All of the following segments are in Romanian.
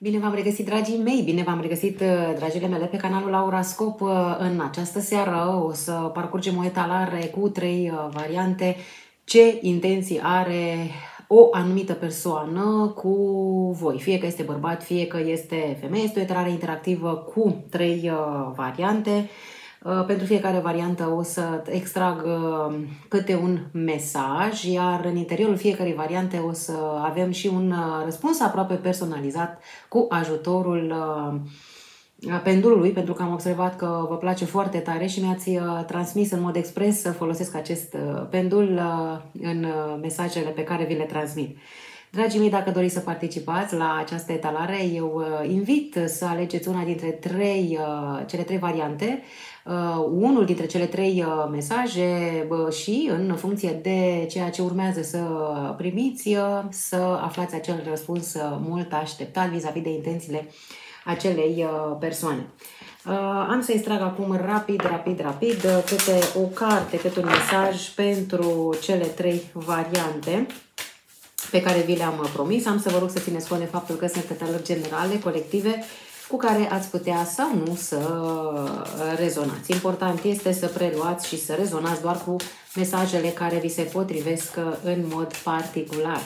Bine v-am regăsit, dragii mei! Bine v-am regăsit, dragile mele, pe canalul Aurascop. În această seară o să parcurgem o etalare cu 3 variante. Ce intenții are o anumită persoană cu voi? Fie că este bărbat, fie că este femeie. Este o etalare interactivă cu 3 variante. Pentru fiecare variantă o să extrag câte un mesaj, iar în interiorul fiecărei variante o să avem și un răspuns aproape personalizat cu ajutorul pendulului, pentru că am observat că vă place foarte tare și mi-ați transmis în mod expres să folosesc acest pendul în mesajele pe care vi le transmit. Dragii mei, dacă doriți să participați la această etalare, eu invit să alegeți una dintre cele 3 variante, unul dintre cele 3 mesaje și în funcție de ceea ce urmează să primiți, să aflați acel răspuns mult așteptat vis-a-vis de intențiile acelei persoane. Am să extrag acum rapid câte o carte, câte un mesaj pentru cele 3 variante pe care vi le-am promis. Am să vă rog să țineți cont de faptul că sunt etalări generale, colective, cu care ați putea sau nu să rezonați. Important este să preluați și să rezonați doar cu mesajele care vi se potrivesc în mod particular.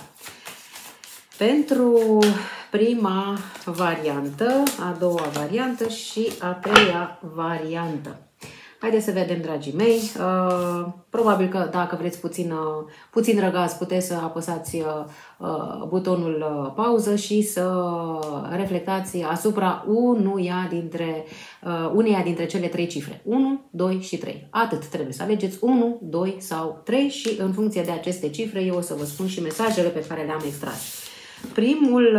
Pentru prima variantă, a doua variantă și a treia variantă. Haideți să vedem, dragii mei. Probabil că dacă vreți puțin răgaz, puteți să apăsați butonul pauză și să reflectați asupra uneia dintre cele 3 cifre. 1, 2 și 3. Atât trebuie să alegeți 1, 2 sau 3 și în funcție de aceste cifre eu o să vă spun și mesajele pe care le-am extras. Primul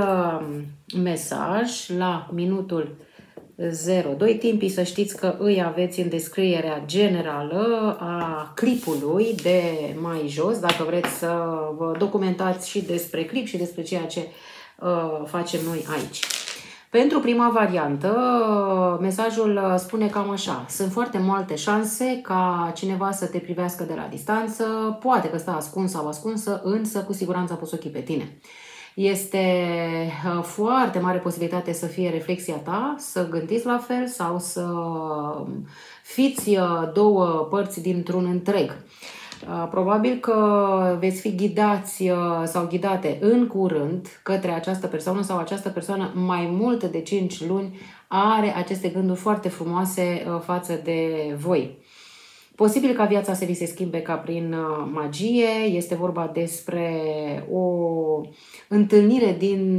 mesaj la minutul 02. Timpii să știți că îi aveți în descrierea generală a clipului de mai jos, dacă vreți să vă documentați și despre clip și despre ceea ce facem noi aici. Pentru prima variantă, mesajul spune cam așa: sunt foarte multe șanse ca cineva să te privească de la distanță, poate că stă ascuns sau ascunsă, însă cu siguranță a pus ochii pe tine. Este foarte mare posibilitate să fie reflexia ta, să gândiți la fel sau să fiți două părți dintr-un întreg. Probabil că veți fi ghidați sau ghidate în curând către această persoană sau această persoană mai mult de 5 luni are aceste gânduri foarte frumoase față de voi. Posibil ca viața să vi se schimbe ca prin magie, este vorba despre o întâlnire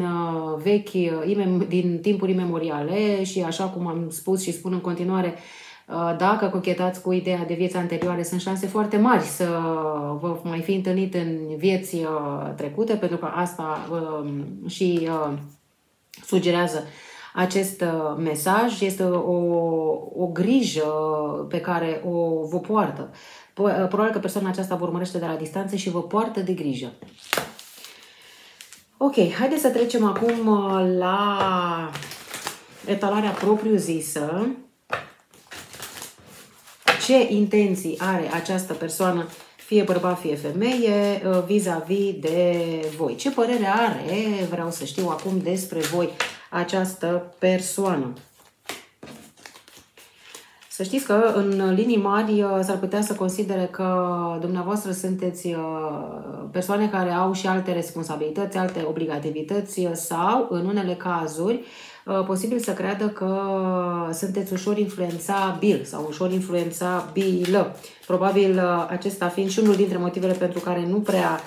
din timpuri imemoriale și așa cum am spus și spun în continuare, dacă cochetați cu ideea de vieți anterioare, sunt șanse foarte mari să vă mai fi întâlnit în vieți trecute, pentru că asta și sugerează acest mesaj. Este o grijă pe care vă poartă. Probabil că persoana aceasta vă urmărește de la distanță și vă poartă de grijă. Ok, haideți să trecem acum la etalarea propriu-zisă. Ce intenții are această persoană, fie bărbat, fie femeie, vis-a-vis de voi? Ce părere are, vreau să știu acum, despre voi această persoană? Să știți că în linii mari s-ar putea să considere că dumneavoastră sunteți persoane care au și alte responsabilități, alte obligativități sau, în unele cazuri, posibil să creadă că sunteți ușor influențabil sau ușor influențabilă. Probabil acesta fiind și unul dintre motivele pentru care nu prea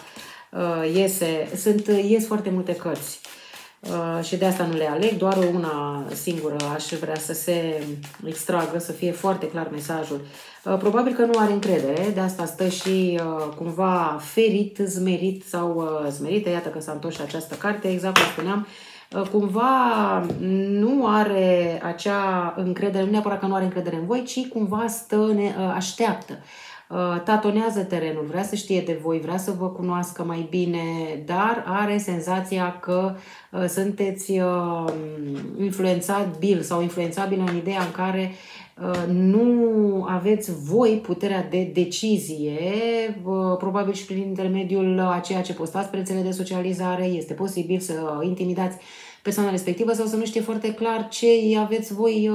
ies foarte multe cărți. Și de asta nu le aleg, doar una singură aș vrea să se extragă, să fie foarte clar mesajul. Probabil că nu are încredere, de asta stă și cumva ferit, zmerit sau smerită. Iată că s-a întors și această carte, exact cum spuneam. Cumva nu are acea încredere, nu neapărat că nu are încredere în voi, ci cumva așteaptă. Tatonează terenul, vrea să știe de voi, vrea să vă cunoască mai bine, dar are senzația că sunteți influențabil sau influențabil în ideea în care nu aveți voi puterea de decizie, probabil și prin intermediul a ceea ce postați pe rețele de socializare, este posibil să intimidați persoana respectivă sau să nu știe foarte clar ce aveți voi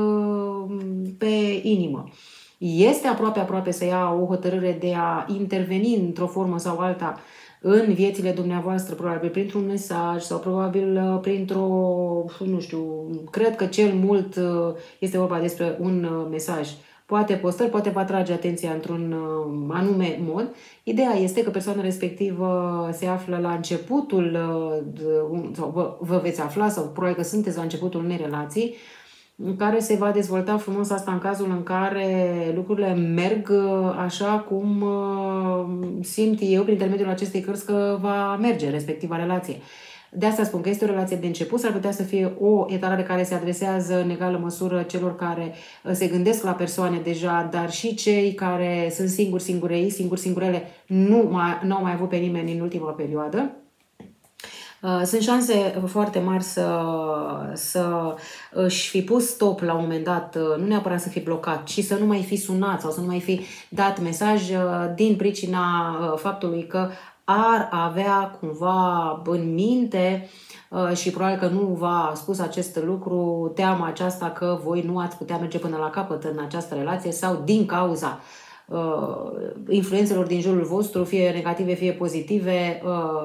pe inimă. Este aproape să ia o hotărâre de a interveni într-o formă sau alta în viețile dumneavoastră, probabil printr-un mesaj sau probabil printr-o, nu știu, cred că cel mult este vorba despre un mesaj. Poate postări, poate vă atrage atenția într-un anume mod. Ideea este că persoana respectivă se află la începutul, sau vă veți afla, sau probabil că sunteți la începutul unei relații, în care se va dezvolta frumos asta în cazul în care lucrurile merg așa cum simt eu prin intermediul acestei cărți că va merge respectiva relație. De asta spun că este o relație de început, s-ar putea să fie o etalare care se adresează în egală măsură celor care se gândesc la persoane deja, dar și cei care sunt singurele, nu au mai avut pe nimeni în ultima perioadă. Sunt șanse foarte mari să își fi pus stop la un moment dat, nu neapărat să fi blocat, ci să nu mai fi sunat sau să nu mai fi dat mesaj din pricina faptului că ar avea cumva în minte și probabil că nu v-a spus acest lucru, teama aceasta că voi nu ați putea merge până la capăt în această relație sau din cauza influențelor din jurul vostru, fie negative, fie pozitive,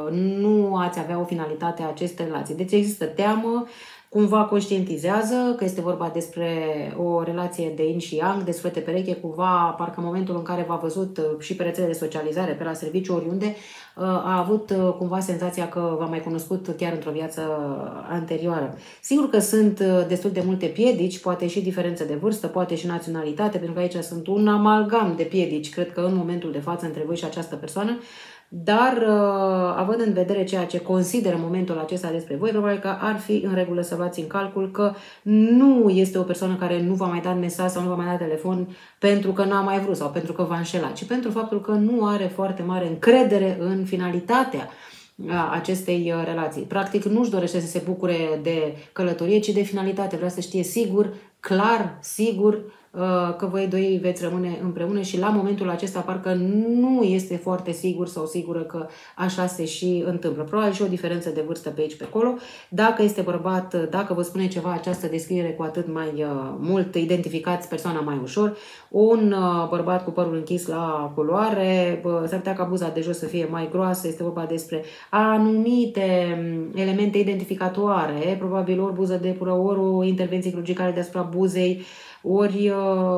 nu ați avea o finalitate a acestei relații. Deci există teamă, cumva conștientizează că este vorba despre o relație de yin și yang, de sfete pereche, cumva, parcă în momentul în care v-a văzut și pe rețele de socializare, pe la serviciu, oriunde, a avut cumva senzația că v-a mai cunoscut chiar într-o viață anterioară. Sigur că sunt destul de multe piedici, poate și diferențe de vârstă, poate și naționalitate, pentru că aici sunt un amalgam de piedici, cred că în momentul de față între voi și această persoană, dar având în vedere ceea ce consideră în momentul acesta despre voi, probabil că ar fi în regulă să luați în calcul că nu este o persoană care nu va mai da mesaj sau nu va mai da telefon pentru că n-a mai vrut sau pentru că v-a înșelat, ci pentru faptul că nu are foarte mare încredere în finalitatea acestei relații. Practic nu-și dorește să se bucure de călătorie, ci de finalitate. Vrea să știe sigur, clar, sigur că voi doi veți rămâne împreună și la momentul acesta parcă nu este foarte sigur sau sigură că așa se și întâmplă. Probabil și o diferență de vârstă pe aici, pe acolo. Dacă este bărbat, dacă vă spune ceva această descriere, cu atât mai mult identificați persoana mai ușor. Un bărbat cu părul închis la culoare, s-ar putea ca buza de jos să fie mai groasă, este vorba despre anumite elemente identificatoare, probabil ori buză de pură, ori o intervenție chirurgicală deasupra buzei, ori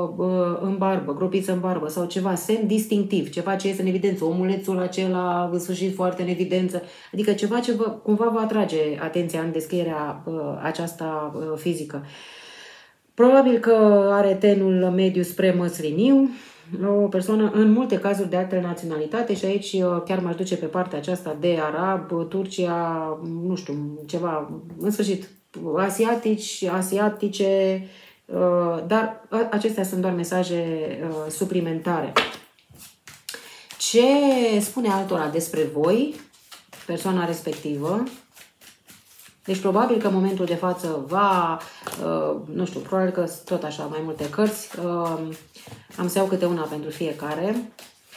în barbă, gropiță în barbă sau ceva, semn distinctiv, ceva ce este în evidență, omulețul acela în sfârșit foarte în evidență, adică ceva ce cumva vă atrage atenția în descrierea aceasta fizică. Probabil că are tenul mediu spre măsliniu, o persoană în multe cazuri de altă naționalitate și aici chiar m-aș duce pe partea aceasta de arab, Turcia, nu știu, ceva, în sfârșit, asiatice, dar acestea sunt doar mesaje suplimentare. Ce spune altora despre voi, persoana respectivă? Deci probabil că în momentul de față va, nu știu, probabil că tot așa mai multe cărți, am să iau câte una pentru fiecare.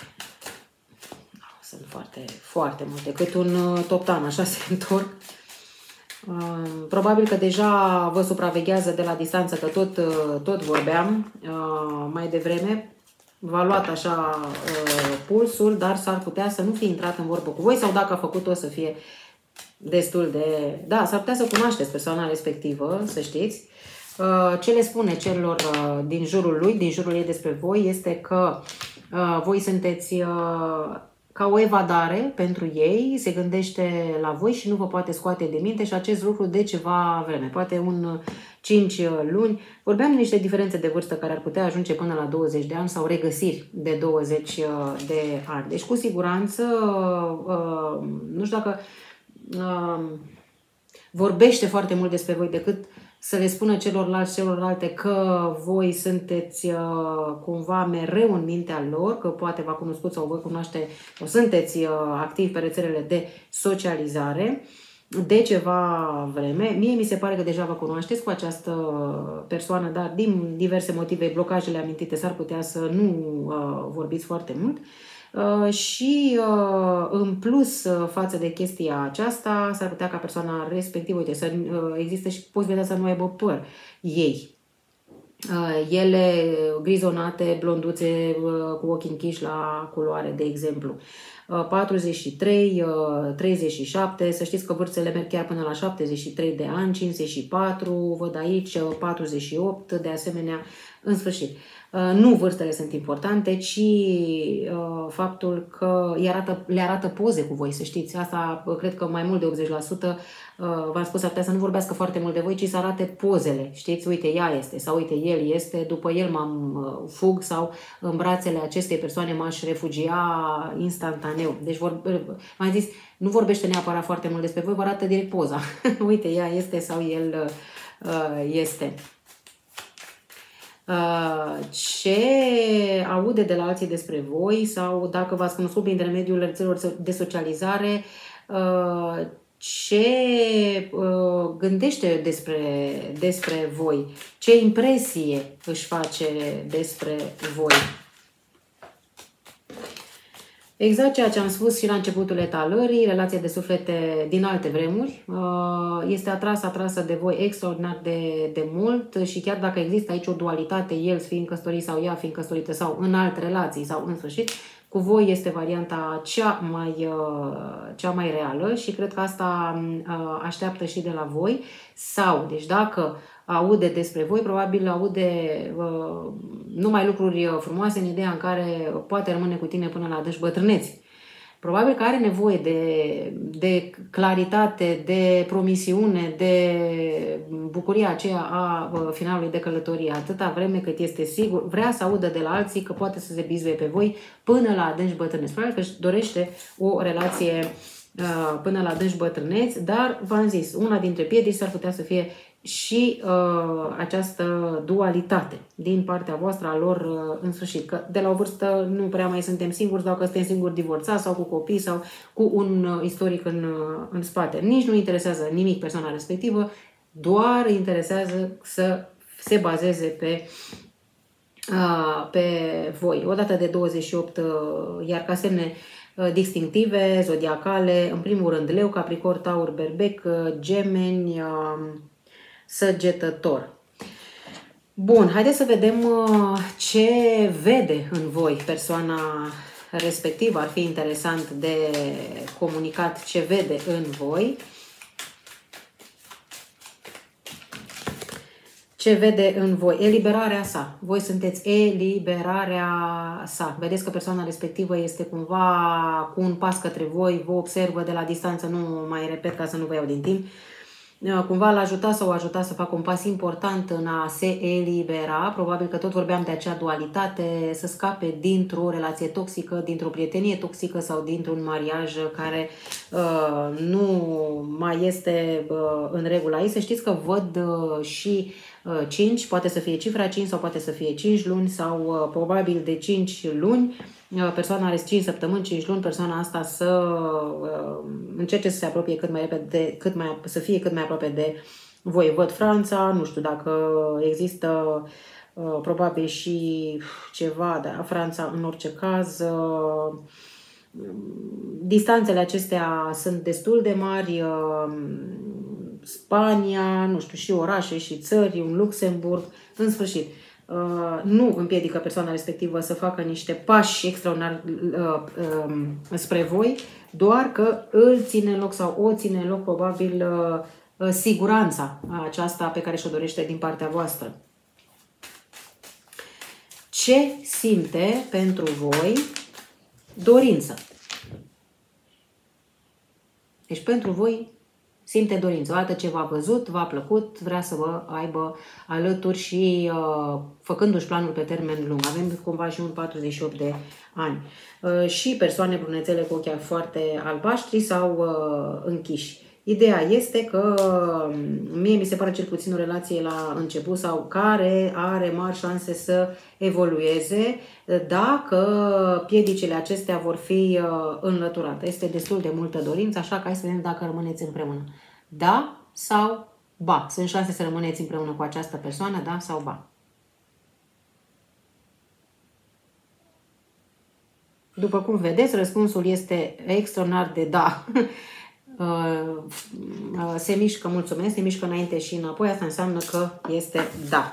Sunt foarte multe, cât un toptan, așa se întorc. Probabil că deja vă supraveghează de la distanță, că tot vorbeam mai devreme. V-a luat așa pulsul, dar s-ar putea să nu fie intrat în vorbă cu voi sau dacă a făcut-o să fie destul de... Da, s-ar putea să cunoașteți persoana respectivă, să știți. Ce le spune celor din jurul lui, din jurul ei despre voi, este că voi sunteți ca o evadare pentru ei, se gândește la voi și nu vă poate scoate de minte și acest lucru de ceva vreme, poate 5 luni. Vorbeam de niște diferențe de vârstă care ar putea ajunge până la 20 de ani sau regăsiri de 20 de ani. Deci cu siguranță, nu știu dacă vorbește foarte mult despre voi decât să le spună celorlalte că voi sunteți cumva mereu în mintea lor, că poate v-a cunoscut sau vă cunoaște, sau sunteți activi pe rețelele de socializare. de ceva vreme. Mie mi se pare că deja vă cunoașteți cu această persoană, dar din diverse motive, blocajele amintite, s-ar putea să nu vorbiți foarte mult. Și în plus față de chestia aceasta, s-ar putea ca persoana respectivă, uite, să existe și posibilitatea să nu aibă păr ei. Ele grizonate, blonduțe, cu ochii închiși la culoare, de exemplu. 43, 37, să știți că vârstele merg chiar până la 73 de ani, 54, văd aici 48, de asemenea, în sfârșit. Nu vârstele sunt importante, ci faptul că le arată poze cu voi, să știți. Asta cred că mai mult de 80%, v-am spus, ar putea să nu vorbească foarte mult de voi, ci să arate pozele. Știți, uite, ea este, sau uite, el este, după el fug, sau în brațele acestei persoane m-aș refugia instantaneu. Deci, v-am zis, nu vorbește neapărat foarte mult despre voi, vă arată direct poza. Uite, ea este sau el este. Ce aude de la alții despre voi, sau dacă v-ați cunoscut prin intermediul rețelelor de socializare, ce gândește despre voi, ce impresie își face despre voi. Exact ceea ce am spus și la începutul etalării, relație de suflete din alte vremuri, este atrasă de voi extraordinar de mult și chiar dacă există aici o dualitate, el fiind căsătorit sau ea fiind căsătorită sau în alte relații sau în sfârșit, cu voi este varianta cea mai reală și cred că asta așteaptă și de la voi. Sau, deci dacă aude despre voi, probabil aude numai lucruri frumoase în ideea în care poate rămâne cu tine până la adânci bătrâneți. Probabil că are nevoie de claritate, de promisiune, de bucuria aceea a finalului de călătorie, atâta vreme cât este sigur, vrea să audă de la alții că poate să se bizuie pe voi până la adânci bătrâneți. Probabil că își dorește o relație până la adânci bătrâneți, dar v-am zis, una dintre piedici s-ar putea să fie și această dualitate din partea voastră a lor în sfârșit. Că de la o vârstă nu prea mai suntem singuri, sau că suntem singuri divorțați sau cu copii sau cu un istoric în spate. Nici nu interesează nimic persoana respectivă, doar interesează să se bazeze pe voi. Odată de 28, iar ca semne distinctive, zodiacale, în primul rând Leu, Capricorn, Taur, Berbec, Gemeni, Săgetător. Bun, haideți să vedem ce vede în voi persoana respectivă. Ar fi interesant de comunicat ce vede în voi. Ce vede în voi? Eliberarea sa. Voi sunteți eliberarea sa. Vedeți că persoana respectivă este cumva cu un pas către voi, vă observă de la distanță, nu mai repet ca să nu vă iau din timp. Cumva l-a ajutat sau o ajuta să facă un pas important în a se elibera. Probabil că tot vorbeam de acea dualitate, să scape dintr-o relație toxică, dintr-o prietenie toxică sau dintr-un mariaj care nu mai este în regulă. Aici să știți că văd și 5, poate să fie cifra 5 sau poate să fie 5 luni sau probabil de 5 luni. Persoana are 5 săptămâni, 5 luni, persoana asta să încerce să se apropie cât mai repede, să fie cât mai aproape de voi. Văd Franța, nu știu dacă există probabil și ceva de Franța în orice caz. Distanțele acestea sunt destul de mari, Spania, nu știu, și orașe și țări, un Luxemburg, în sfârșit. Nu împiedică persoana respectivă să facă niște pași extraordinari spre voi, doar că îl ține loc sau o ține loc probabil siguranța aceasta pe care și-o dorește din partea voastră. Ce simte pentru voi dorință? Deci pentru voi simte dorință. Odată ce v-a văzut, v-a plăcut, vrea să vă aibă alături și făcându-și planul pe termen lung. Avem cumva și un 48 de ani. Și persoane brunețele cu ochii foarte albaștri sau închiși. Ideea este că mie mi se pare cel puțin o relație la început sau care are mari șanse să evolueze dacă piedicile acestea vor fi înlăturate. Este destul de multă dorință, așa că hai să vedem dacă rămâneți împreună. Da sau ba? Sunt șanse să rămâneți împreună cu această persoană, da sau ba? După cum vedeți, răspunsul este extraordinar de da. Se mișcă, mulțumesc, se mișcă înainte și înapoi, asta înseamnă că este da.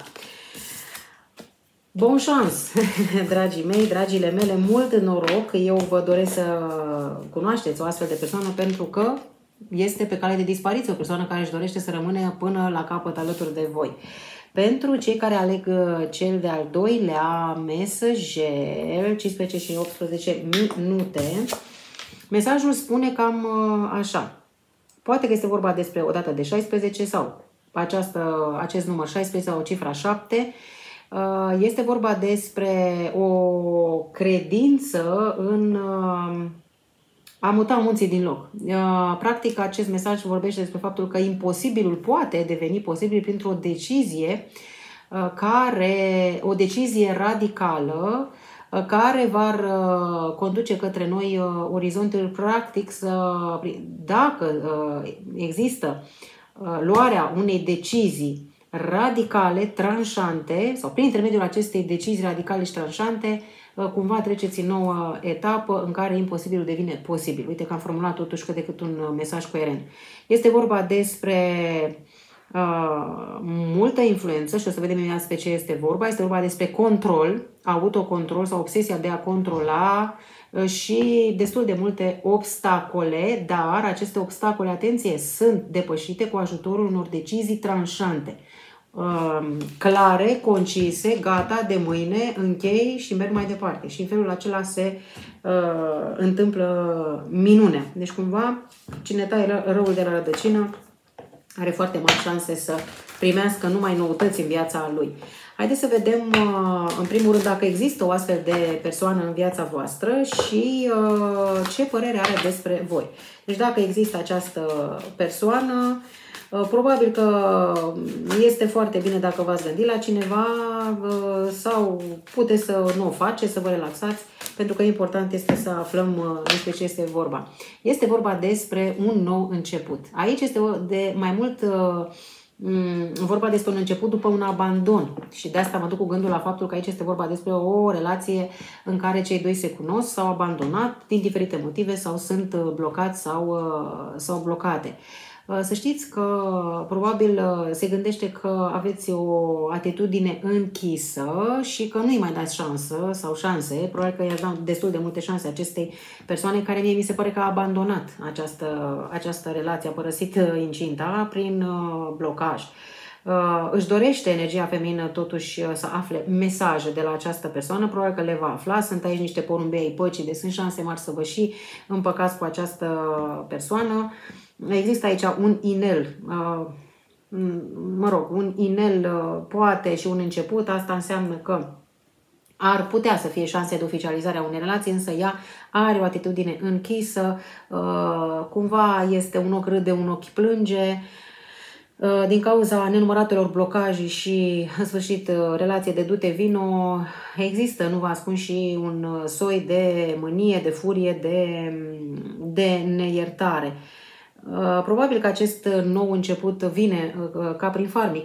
Bun șans, dragii mei, dragile mele, mult noroc, eu vă doresc să cunoașteți o astfel de persoană pentru că este pe cale de dispariție, o persoană care își dorește să rămână până la capăt alături de voi. Pentru cei care aleg cel de-al doilea mesager, 15 și 18 minute, mesajul spune cam așa. Poate că este vorba despre o dată de 16 sau acest număr 16 sau cifra 7. Este vorba despre o credință în a muta munții din loc. Practic, acest mesaj vorbește despre faptul că imposibilul poate deveni posibil printr-o decizie o decizie radicală care va conduce către noi orizontul practic dacă există luarea unei decizii radicale, tranșante, sau prin intermediul acestei decizii radicale și tranșante, cumva treceți în nouă etapă în care imposibilul devine posibil. Uite că am formulat totuși cât de cât un mesaj coerent. Este vorba despre multă influență și o să vedem imediat despre ce este vorba. Este vorba despre control, autocontrol sau obsesia de a controla și destul de multe obstacole, dar aceste obstacole, atenție, sunt depășite cu ajutorul unor decizii tranșante, clare, concise, gata, de mâine, închei și merg mai departe. Și în felul acela se întâmplă minunea. Deci cumva cine taie răul de la rădăcină are foarte mari șanse să primească numai noutăți în viața lui. Haideți să vedem, în primul rând, dacă există o astfel de persoană în viața voastră și ce părere are despre voi. Deci dacă există această persoană, probabil că este foarte bine dacă v-ați gândit la cineva sau puteți să nu o faceți, să vă relaxați, pentru că important este să aflăm despre ce este vorba. Este vorba despre un nou început. Aici este de mai mult vorba despre un început după un abandon și de asta mă duc cu gândul la faptul că aici este vorba despre o relație în care cei doi se cunosc, s-au abandonat din diferite motive sau sunt blocați sau blocate. Să știți că probabil se gândește că aveți o atitudine închisă și că nu-i mai dați șansă sau șanse. Probabil că i-ați dat destul de multe șanse acestei persoane care mie mi se pare că a abandonat această relație, a părăsit incinta prin blocaj. Își dorește energia feminină totuși să afle mesaje de la această persoană, probabil că le va afla, sunt aici niște porumbei ai păcii, deci sunt șanse mari să vă și împăcați cu această persoană. Există aici un inel, un inel poate și un început, asta înseamnă că ar putea să fie șanse de oficializare a unei relații, însă ea are o atitudine închisă, cumva este un ochi râde, un ochi plânge, din cauza nenumăratelor blocaje și, în sfârșit, relație de dute vino, există, nu vă ascund, și un soi de mânie, de furie, de neiertare. Probabil că acest nou început vine ca prin farmec,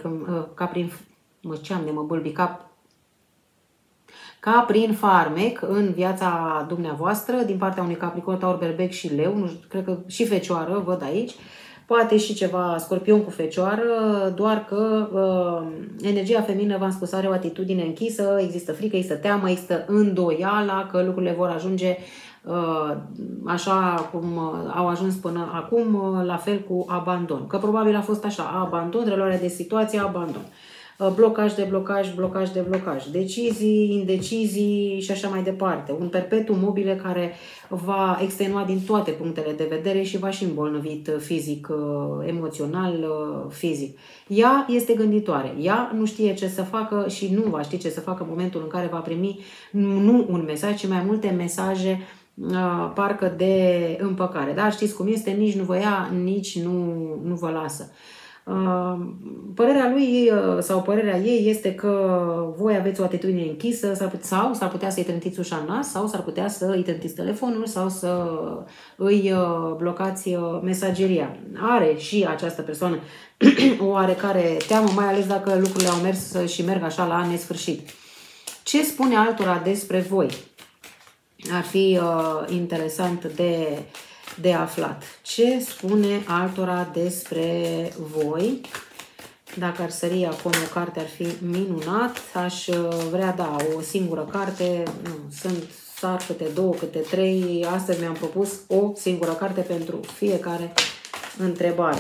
ca prin farmec în viața dumneavoastră, din partea unui Capricorn, Taur, Berbec și Leu, nu știu, cred că și Fecioară, văd aici, poate și ceva Scorpion cu Fecioară, doar că energia feminină, v-am spus, are o atitudine închisă, există frică, există teamă, există îndoiala că lucrurile vor ajunge așa cum au ajuns până acum, la fel cu abandon. Că probabil a fost așa, abandon, reluare de situație, abandon. Blocaj de blocaj, blocaj de blocaj, decizii, indecizii și așa mai departe. Un perpetuum mobile care va extenua din toate punctele de vedere și va și îmbolnăvit fizic, emoțional, fizic. Ea este gânditoare, ea nu știe ce să facă și nu va ști ce să facă în momentul în care va primi nu un mesaj, ci mai multe mesaje parcă de împăcare. Dar știți cum este, nici nu vă ia, nici nu vă lasă. Părerea lui sau părerea ei este că voi aveți o atitudine închisă sau s-ar putea să-i trântiți ușa în nas sau s-ar putea să îi trântiți telefonul sau să îi blocați mesageria. Are și această persoană o oarecare teamă, mai ales dacă lucrurile au mers și merg așa la nesfârșit. Ce spune altora despre voi? Ar fi interesant de aflat. Ce spune altora despre voi? Dacă ar sări acum o carte, ar fi minunat. Aș vrea, da, o singură carte. Nu, sar câte 2, câte 3. Astăzi mi-am propus o singură carte pentru fiecare întrebare.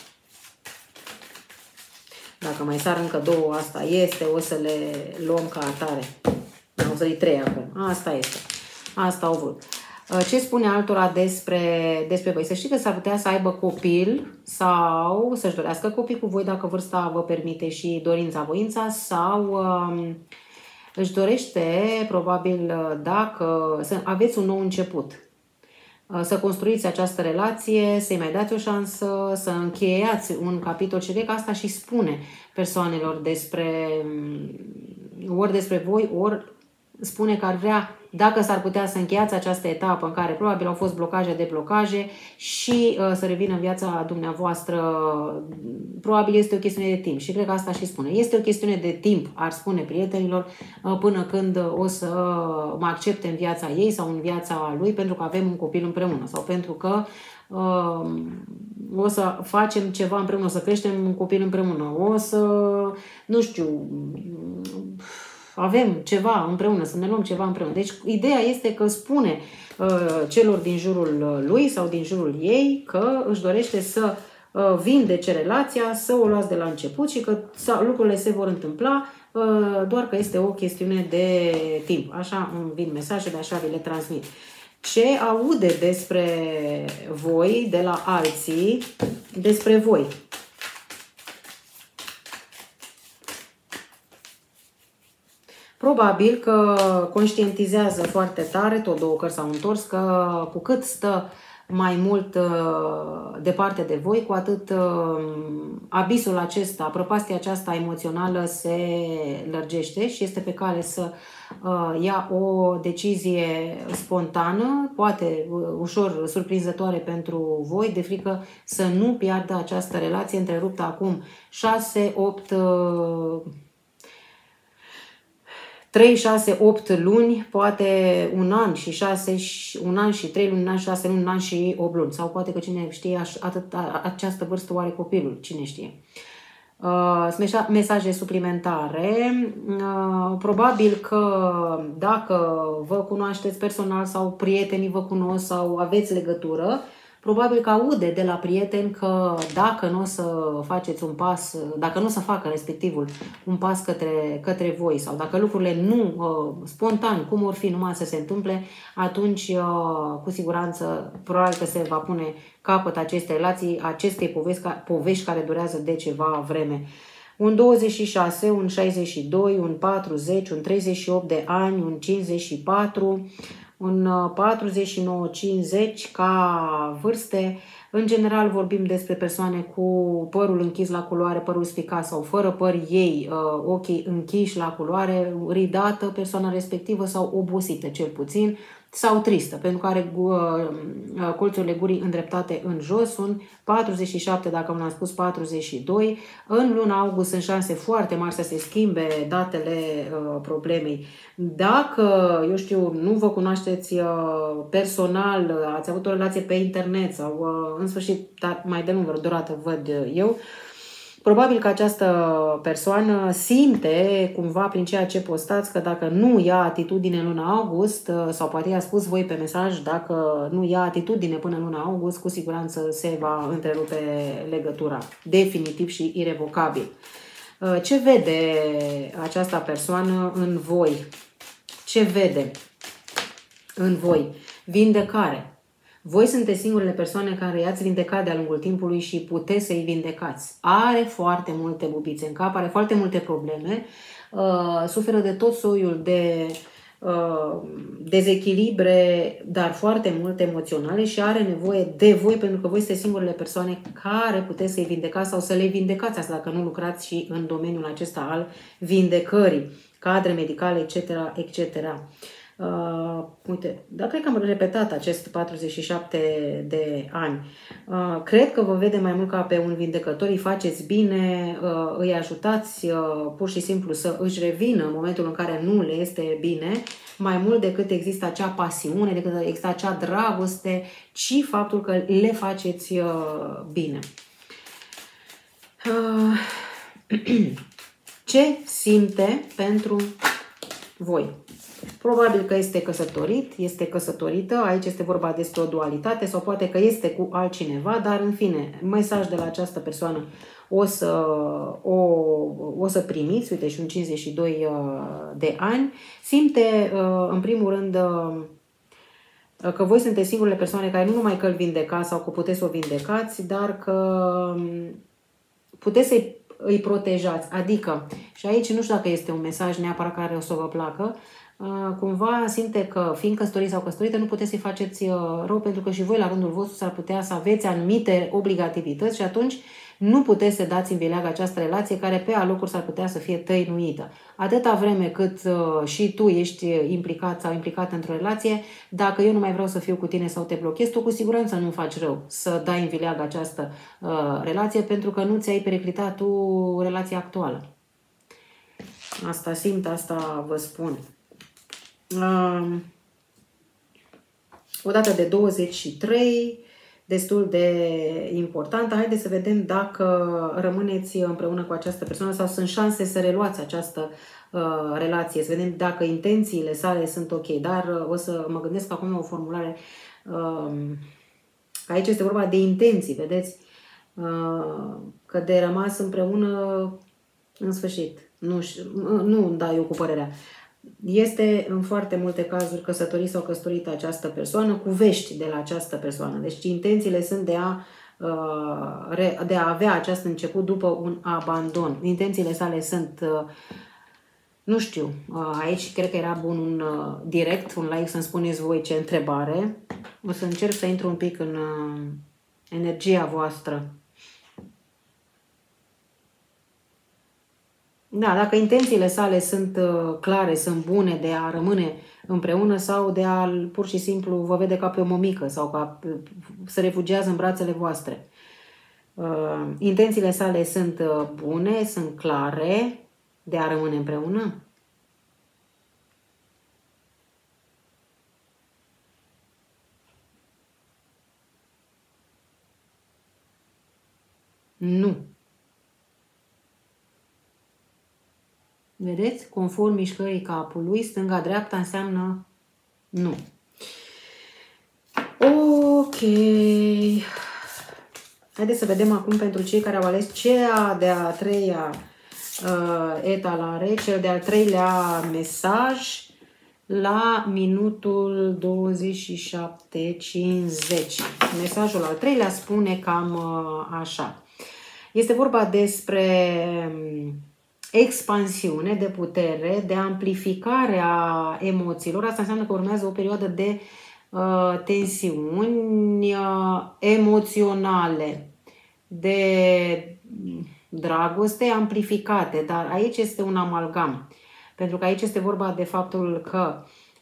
Dacă mai sar încă 2, asta este, o să le luăm ca atare. O să-i 3 acum. Asta este. Asta au vrut. Ce spune altora despre voi? Să știți că s-ar putea să aibă copil sau să-și dorească copii cu voi dacă vârsta vă permite și dorința, voința, sau își dorește, probabil, dacă să aveți un nou început. Să construiți această relație, să-i mai dați o șansă, să încheiați un capitol și cred că asta și spune persoanelor ori despre voi, ori spune că ar vrea, dacă s-ar putea, să încheiați această etapă în care probabil au fost blocaje, deblocaje și să revină în viața dumneavoastră. Probabil este o chestiune de timp și cred că asta și spune. Este o chestiune de timp, ar spune prietenilor, până când o să mă accepte în viața ei sau în viața lui, pentru că avem un copil împreună sau pentru că o să facem ceva împreună, o să creștem un copil împreună, o să, nu știu, avem ceva împreună, să ne luăm ceva împreună. Deci ideea este că spune celor din jurul lui sau din jurul ei că își dorește să vindece relația, să o luați de la început și că lucrurile se vor întâmpla, doar că este o chestiune de timp. Așa îmi vin mesajele, așa vi le transmit. Ce aude despre voi, de la alții, despre voi? Probabil că conștientizează foarte tare, tot 2 cărți s-au întors, că cu cât stă mai mult departe de voi, cu atât abisul acesta, prăpastia aceasta emoțională se lărgește și este pe cale să ia o decizie spontană, poate ușor surprinzătoare pentru voi, de frică să nu piardă această relație întreruptă acum 6, 8 3, 6, 8 luni, poate un an și 3 luni, un an și 6 luni, un an și 8 luni. Sau poate că cine știe această vârstă o are copilul, cine știe. Mesaje suplimentare. Probabil că dacă vă cunoașteți personal sau prietenii vă cunosc sau aveți legătură, probabil că aude de la prieteni că dacă nu o să faceți un pas, dacă nu o să facă respectivul un pas către voi sau dacă lucrurile nu, spontan, cum or fi, numai să se întâmple, atunci cu siguranță probabil că se va pune capăt acestei relații, acestei povești care durează de ceva vreme. Un 26, un 62, un 40, un 38 de ani, un 54, un 49-50 ca vârste. În general vorbim despre persoane cu părul închis la culoare, părul spicat sau fără păr ei, ochii închiși la culoare, ridată persoana respectivă sau obosită cel puțin, sau tristă, pentru că are colțurile gurii îndreptate în jos. Sunt 47, dacă nu am spus 42. În luna august sunt șanse foarte mari să se schimbe datele problemei. Dacă, eu știu, nu vă cunoașteți personal, ați avut o relație pe internet sau în sfârșit, mai de lungă durată văd eu, probabil că această persoană simte cumva prin ceea ce postați că dacă nu ia atitudine în luna august, sau poate i-a spus voi pe mesaj, dacă nu ia atitudine până în luna august, cu siguranță se va întrerupe legătura, definitiv și irevocabil. Ce vede această persoană în voi? Ce vede în voi? Vindecare. Voi sunteți singurele persoane care i-ați vindecat de-a lungul timpului și puteți să-i vindecați. Are foarte multe bubițe în cap, are foarte multe probleme, suferă de tot soiul de dezechilibre, dar foarte mult emoționale și are nevoie de voi, pentru că voi sunteți singurele persoane care puteți să-i vindecați sau să le vindecați, asta dacă nu lucrați și în domeniul acesta al vindecării, cadre medicale, etc., etc. Uite, dar cred că am repetat acest 47 de ani. Cred că vă vede mai mult ca pe un vindecător, îi faceți bine, îi ajutați pur și simplu să își revină în momentul în care nu le este bine, mai mult decât există acea pasiune, decât există acea dragoste, ci faptul că le faceți bine. Ce simte pentru voi? Probabil că este căsătorit, este căsătorită, aici este vorba despre o dualitate sau poate că este cu altcineva, dar în fine, mesaj de la această persoană o să primiți, uite și un 52 de ani, simte în primul rând că voi sunteți singurele persoane care nu numai că îl vindecați sau că puteți să o vindecați, dar că puteți îi protejați, adică, și aici nu știu dacă este un mesaj neapărat care o să vă placă, cumva simte că fiind căsătorit sau căsătorită nu puteți să-i faceți rău pentru că și voi la rândul vostru s-ar putea să aveți anumite obligativități și atunci nu puteți să dați în vileag această relație care pe alocuri s-ar putea să fie tăinuită. Atâta vreme cât și tu ești implicat sau implicată într-o relație, dacă eu nu mai vreau să fiu cu tine sau te blochez, tu cu siguranță nu faci rău să dai în vileag această relație pentru că nu ți-ai periclitat tu relația actuală. Asta simt, asta vă spun. O dată de 23, destul de importantă. Haideți să vedem dacă rămâneți împreună cu această persoană sau sunt șanse să reluați această relație. Să vedem dacă intențiile sale sunt ok. Dar o să mă gândesc acum la o formulare. Că aici este vorba de intenții, vedeți? Că de rămas împreună în sfârșit. Nu da eu cu părerea. Este în foarte multe cazuri căsătorit sau căsătorită această persoană cu vești de la această persoană. Deci intențiile sunt de a avea acest început după un abandon. Intențiile sale sunt, nu știu, aici cred că era bun un direct, un like să-mi spuneți voi ce întrebare. O să încerc să intru un pic în energia voastră. Da, dacă intențiile sale sunt clare, sunt bune de a rămâne împreună sau de a pur și simplu vă vede ca pe o mămică sau ca să refugiază în brațele voastre. Intențiile sale sunt bune, sunt clare de a rămâne împreună. Nu. Vedeți? Conform mișcării capului, stânga-dreapta înseamnă nu. Ok. Haideți să vedem acum pentru cei care au ales cea de-a treia etalare, cel de-al treilea mesaj la minutul 27:50. Mesajul al treilea spune cam așa. Este vorba despre expansiune de putere, de amplificare a emoțiilor. Asta înseamnă că urmează o perioadă de tensiuni emoționale, de dragoste amplificate, dar aici este un amalgam. Pentru că aici este vorba de faptul că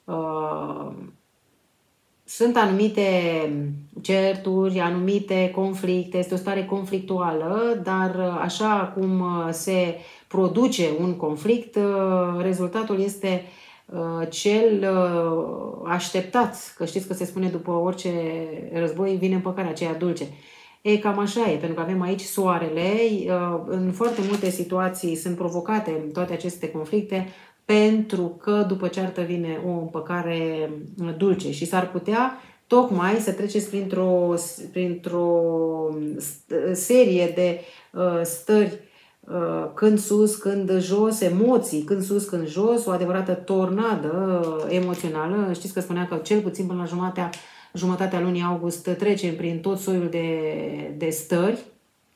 sunt anumite certuri, anumite conflicte, este o stare conflictuală, dar așa cum se produce un conflict, rezultatul este cel așteptat, că știți că se spune după orice război vine împăcarea aceea dulce. E cam așa e, pentru că avem aici soarele, în foarte multe situații sunt provocate toate aceste conflicte, pentru că după ceartă vine o împăcare dulce și s-ar putea tocmai să treceți printr-o serie de stări când sus, când jos, emoții, când sus, când jos, o adevărată tornadă emoțională. Știți că spunea că cel puțin până la jumătatea lunii august trecem prin tot soiul de stări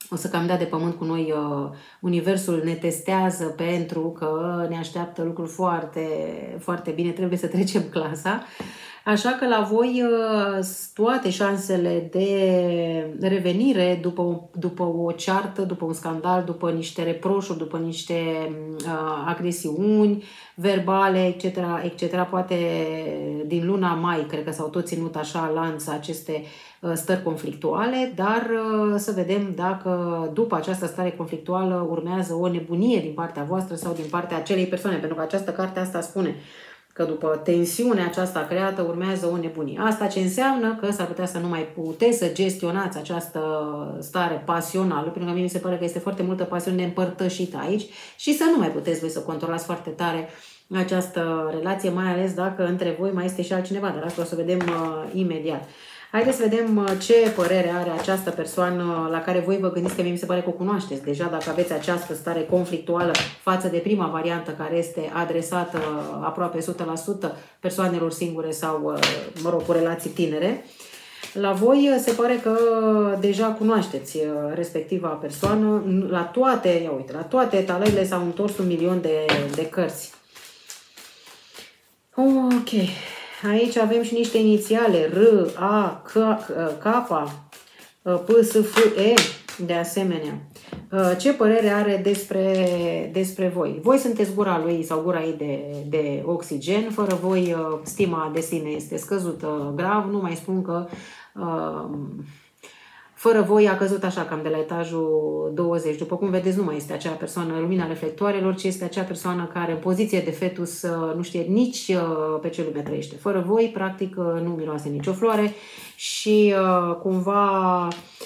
o să cam dea de pământ cu noi, universul ne testează pentru că ne așteaptă lucruri foarte, foarte bine, trebuie să trecem clasa. Așa că la voi toate șansele de revenire după o ceartă, după un scandal, după niște reproșuri, după niște agresiuni verbale, etc., etc., poate din luna mai, cred că s-au tot ținut așa lanț aceste stări conflictuale, dar să vedem dacă după această stare conflictuală urmează o nebunie din partea voastră sau din partea acelei persoane, pentru că această carte asta spune că după tensiunea aceasta creată urmează o nebunie. Asta ce înseamnă că s-ar putea să nu mai puteți să gestionați această stare pasională, pentru că mie mi se pare că este foarte multă pasiune împărtășită aici și să nu mai puteți voi să controlați foarte tare această relație, mai ales dacă între voi mai este și altcineva, dar asta o să vedem imediat. Haideți să vedem ce părere are această persoană la care voi vă gândiți, că mie mi se pare că o cunoașteți deja, dacă aveți această stare conflictuală față de prima variantă care este adresată aproape 100% persoanelor singure sau, mă rog, cu relații tinere. La voi se pare că deja cunoașteți respectiva persoană. La toate, ia uite, la toate etalările s-au întors 1.000.000 de cărți. Ok. Aici avem și niște inițiale, R, A, K, P, S, F, E, de asemenea. Ce părere are despre voi? Voi sunteți gura lui sau gura ei de oxigen, fără voi stima de sine este scăzută grav, nu mai spun că fără voi a căzut așa cam de la etajul 20. După cum vedeți, nu mai este acea persoană lumina reflectoarelor, ci este acea persoană care în poziție de fetus nu știe nici pe ce lume trăiește. Fără voi, practic, nu miroase nicio floare și cumva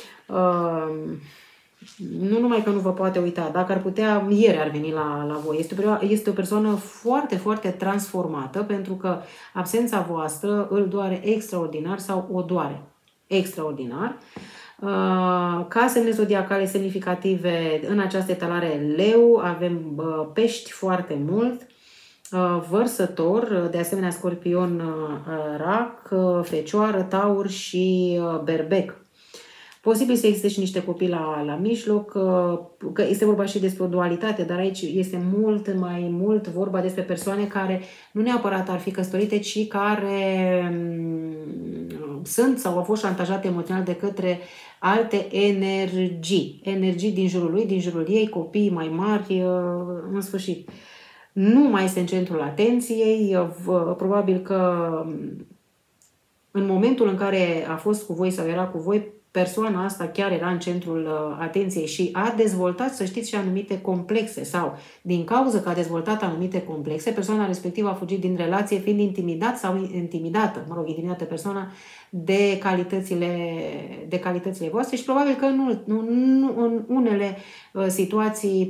nu numai că nu vă poate uita, dacă ar putea, ieri ar veni la voi. Este o persoană foarte, foarte transformată, pentru că absența voastră îl doare extraordinar sau o doare extraordinar. Ca semne zodiacale semnificative în această etalare Leu avem pești foarte mult, Vărsător, de asemenea Scorpion, Rac, Fecioară, Taur și Berbec. Posibil să existe și niște copii la mijloc, că este vorba și despre o dualitate, dar aici este mult mai mult vorba despre persoane care nu neapărat ar fi căsătorite, ci care sunt sau au fost șantajate emoțional de către alte energii din jurul lui, din jurul ei, copii mai mari, în sfârșit. Nu mai este în centrul atenției, probabil că în momentul în care a fost cu voi sau era cu voi, persoana asta chiar era în centrul atenției și a dezvoltat, să știți, și anumite complexe sau din cauza că a dezvoltat anumite complexe, persoana respectivă a fugit din relație fiind intimidat sau intimidată, mă rog, intimidată persoana de calitățile voastre și probabil că în unele situații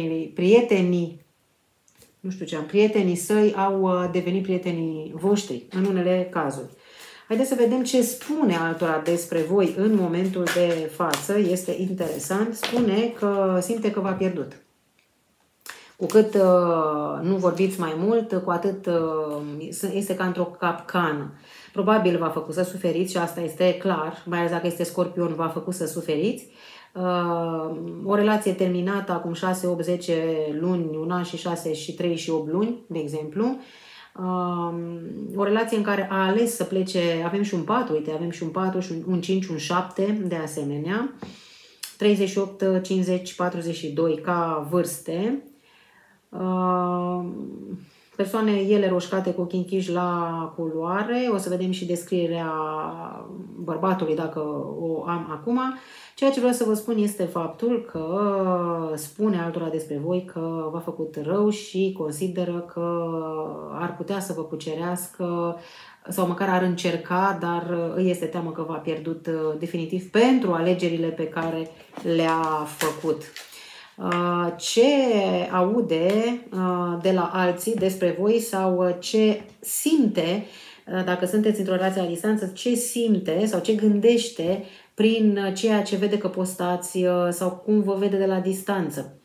prietenii săi au devenit prietenii voștri în unele cazuri. Haideți să vedem ce spune altora despre voi în momentul de față. Este interesant. Spune că simte că v-a pierdut. Cu cât nu vorbiți mai mult, cu atât este ca într-o capcană. Probabil v-a făcut să suferiți și asta este clar, mai ales dacă este Scorpion, v-a făcut să suferiți. O relație terminată acum 6, 8, 10 luni, un an și 6 și 3 și 8 luni, de exemplu. O relație în care a ales să plece, avem și un 4, uite, avem și un 4, și un 5, un 7, de asemenea, 38, 50, 42 ca vârste, persoane ele roșcate cu ochii închiși la culoare, o să vedem și descrierea bărbatului dacă o am acum. Ceea ce vreau să vă spun este faptul că spune altora despre voi că v-a făcut rău și consideră că ar putea să vă cucerească sau măcar ar încerca, dar îi este teamă că v-a pierdut definitiv pentru alegerile pe care le-a făcut. Ce aude de la alții despre voi sau ce simte, dacă sunteți într-o relație la distanță, ce simte sau ce gândește prin ceea ce vede că postați sau cum vă vede de la distanță.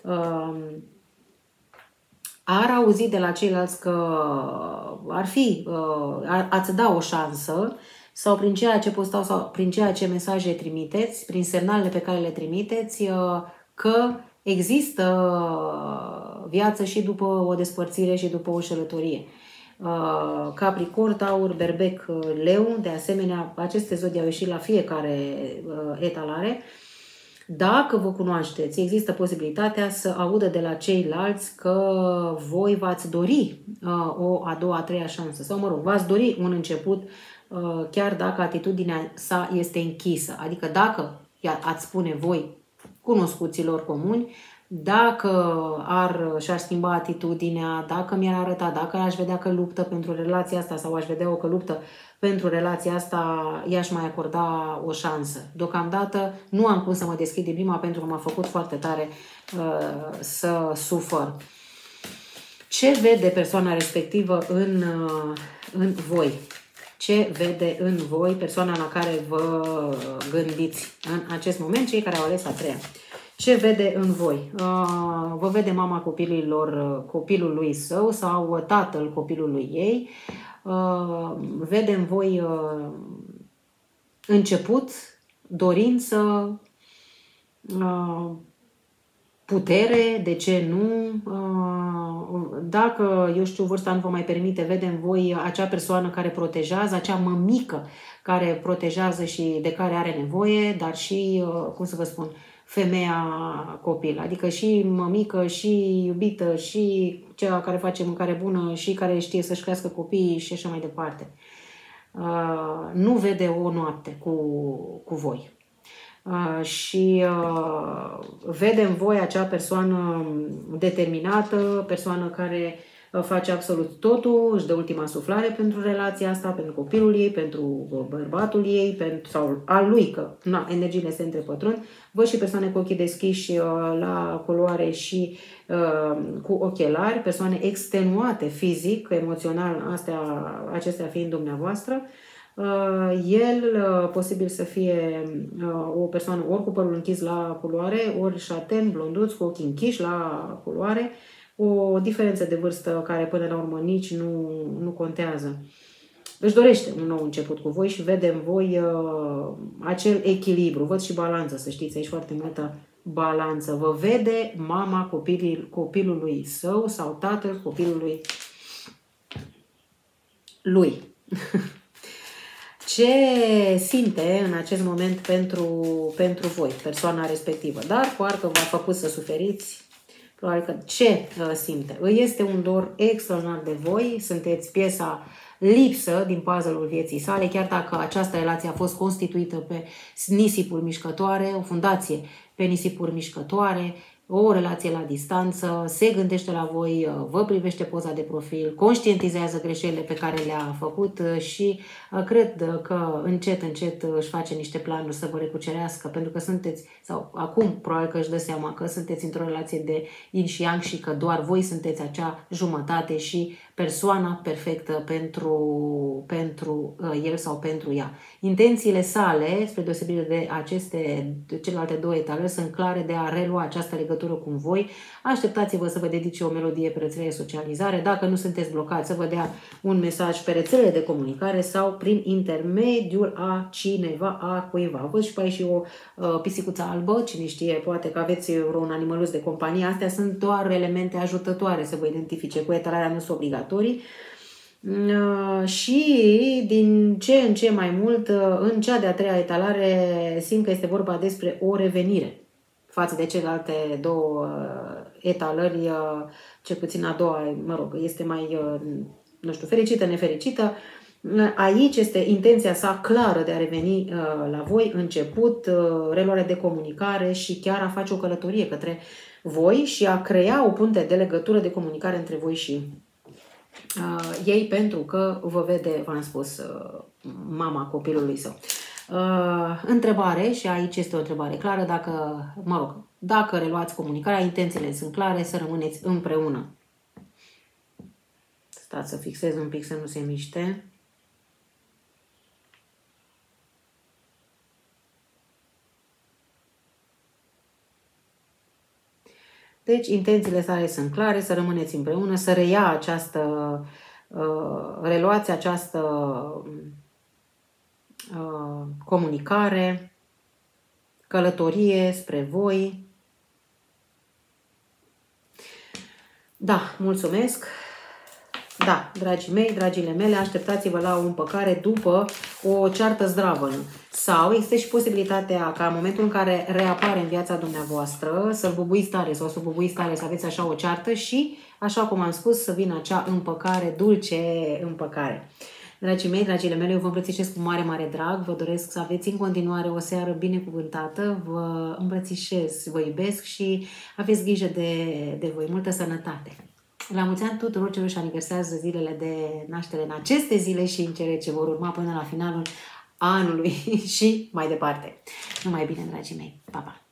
Ar auzi de la ceilalți că ați da o șansă sau prin ceea ce postați sau prin ceea ce mesaje trimiteți, prin semnalele pe care le trimiteți, că există viață și după o despărțire și după o șelătorie. Capricorn, Taur, Berbec, Leu, de asemenea, aceste zodii au ieșit la fiecare etalare. Dacă vă cunoașteți, există posibilitatea să audă de la ceilalți că voi v-ați dori o a doua, a treia șansă sau, mă rog, v-ați dori un început chiar dacă atitudinea sa este închisă. Adică dacă ați spune voi cunoscuților comuni, dacă și-ar schimba atitudinea, dacă mi-ar arăta, dacă aș vedea că luptă pentru relația asta sau aș vedea-o că luptă pentru relația asta, i-aș mai acorda o șansă. Deocamdată nu am cum să mă deschid din prima pentru că m-a făcut foarte tare să sufăr. Ce vede persoana respectivă în voi? Ce vede în voi persoana la care vă gândiți în acest moment, cei care au ales a treia? Ce vede în voi? Vă vede mama copilului său sau tatăl copilului ei? Vede în voi început, dorință, putere, de ce nu? Dacă, eu știu, vârsta nu vă mai permite, vede în voi acea persoană care protejează, acea mămică care protejează și de care are nevoie, dar și, cum să vă spun, femeia copil, adică și mămică, și iubită, și cea care face mâncare bună, și care știe să-și crească copiii și așa mai departe. Nu vede o noapte cu voi. Și vede în voi acea persoană determinată, persoană care face absolut totul, își dă ultima suflare pentru relația asta, pentru copilul ei, pentru bărbatul ei, sau al lui, că energiile se întrepătrund. Văd și persoane cu ochii deschiși la culoare și cu ochelari, persoane extenuate fizic, emoțional, acestea fiind dumneavoastră. El posibil să fie o persoană ori cu părul închis la culoare, ori șaten, blonduț, cu ochii închiși la culoare, o diferență de vârstă care până la urmă nici nu contează. Își dorește un nou început cu voi și vede în voi acel echilibru. Văd și balanță, să știți, aici foarte multă balanță. Vă vede mama copilului său sau tatăl copilului lui. Ce simte în acest moment pentru voi, persoana respectivă? Dar parcă v-a făcut să suferiți. Probabil că ce simte? Îi este un dor extraordinar de voi, sunteți piesa lipsă din puzzle-ul vieții sale, chiar dacă această relație a fost constituită pe nisipuri mișcătoare, o fundație pe nisipuri mișcătoare, o relație la distanță, se gândește la voi, vă privește poza de profil, conștientizează greșelile pe care le-a făcut și cred că încet, încet își face niște planuri să vă recucerească, pentru că sunteți, sau acum probabil că își dă seama că sunteți într-o relație de yin și yang și că doar voi sunteți acea jumătate și persoana perfectă pentru el sau pentru ea. Intențiile sale, spre deosebire de celelalte două etalări, sunt clare de a relua această legătură cu voi. Așteptați-vă să vă dedice o melodie pe rețelele de socializare. Dacă nu sunteți blocați, să vă dea un mesaj pe rețelele de comunicare sau prin intermediul a cineva, a cuiva. Văd și pe aici și o pisicuță albă, cine știe, poate că aveți un animăluț de companie. Astea sunt doar elemente ajutătoare să vă identifice. Cu etalarea nu sunt obligatorii. Și din ce în ce mai mult, în cea de-a treia etalare, simt că este vorba despre o revenire față de celelalte două etalări, cel puțin a doua, mă rog, este mai, nu știu, fericită, nefericită. Aici este intenția sa clară de a reveni la voi, început, reluare de comunicare și chiar a face o călătorie către voi și a crea o punte de legătură, de comunicare între voi și ei, pentru că vă vede, v-am spus, mama copilului său. Întrebare, și aici este o întrebare clară, dacă reluați comunicarea, intențiile sunt clare, să rămâneți împreună. Stați să fixez un pic să nu se miște. Deci, intențiile sale sunt clare, să rămâneți împreună, să reia această relație, această comunicare, călătorie spre voi. Da, mulțumesc! Da, dragii mei, dragile mele, așteptați-vă la o împăcare după o ceartă zdravă. Sau există și posibilitatea ca în momentul în care reapare în viața dumneavoastră să bubuiți tare sau să bubuiți tare, să aveți așa o ceartă și, așa cum am spus, să vină acea împăcare, dulce împăcare. Dragii mei, dragile mele, eu vă îmbrățișez cu mare, mare drag. Vă doresc să aveți în continuare o seară binecuvântată. Vă îmbrățișez, vă iubesc și aveți grijă de voi. Multă sănătate! La mulți ani tuturor celor ce aniversează zilele de naștere în aceste zile și în cele ce vor urma până la finalul anului și mai departe. Numai bine, dragii mei! Pa, pa!